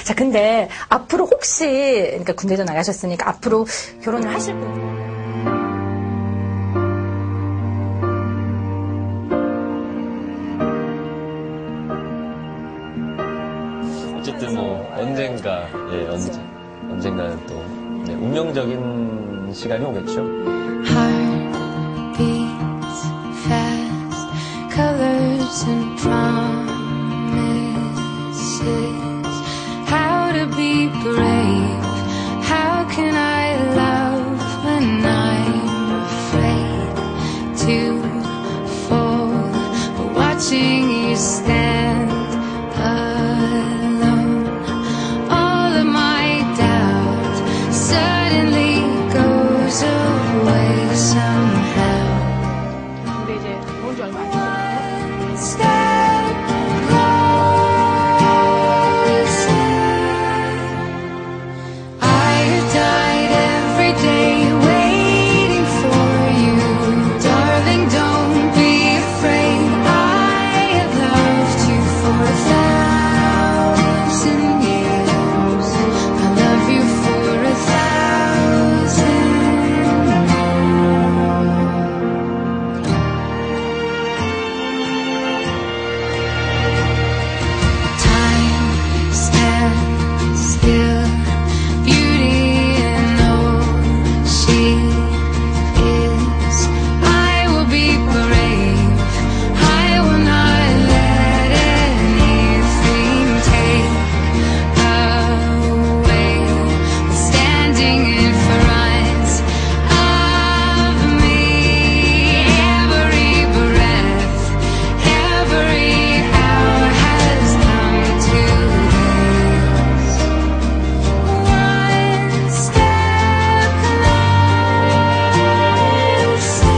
자, 근데 앞으로 혹시 그러니까 군대도 나가셨으니까 앞으로 결혼을 하실 분 어쨌든 뭐 언젠가 언젠가는 또 운명적인 시간이 오겠죠. Heart beats fast, colors and promises. How to be brave? How can I love when I'm afraid to fall? But watching you stand alone, all of my doubt suddenly goes away somehow. 근데 이제 온 지 얼마 안 됐거든요. Step closer. I have died every day waiting for you, darling. Don't be afraid. I have loved you for 1,000 years. I love you for 1,000 more. Time stands still, beauty and all she is. I will be brave. I will not let anything take away standing in front of me. Every breath, every hour has come to this. One step closer.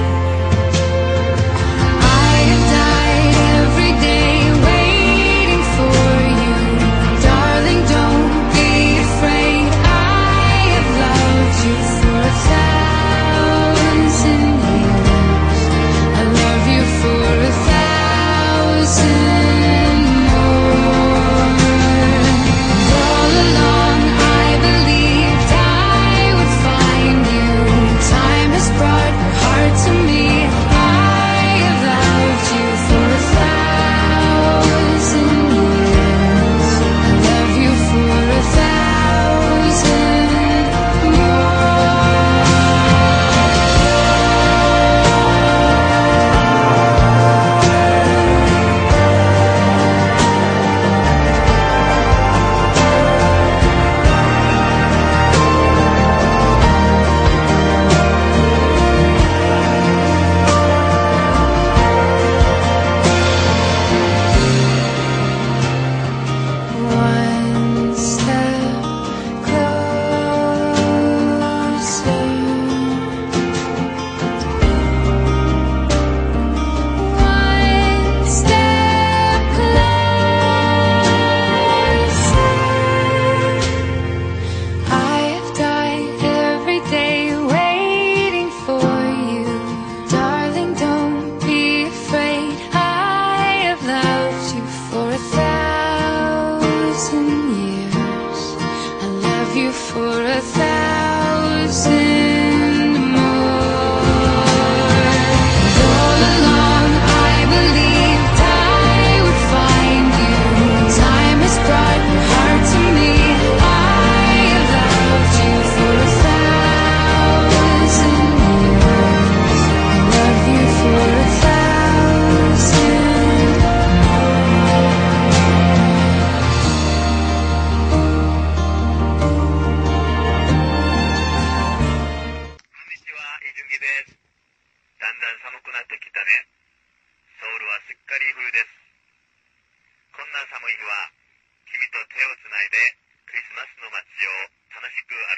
I have died every day waiting for you, darling. Don't be afraid. I have loved you for 1,000 years. I love you for 1,000 more. All along I believed I would find you. Time has brought your heart to me. I have loved you for 1,000 years. I love you for 1,000 more. One step closer. One step closer. I have died every day waiting for you, darling. Don't be afraid. I have loved you for 1,000 years. I love you for 1,000 more. All along I believed I would find you. Time has brought your heart to me. I have loved you for 1,000 years. I love you for 1,000 こんにちは、イジュンギです。だんだん寒くなってきたね。ソウルはすっかり冬です。こんな寒い日は、君と手をつないでクリスマスの街を楽しく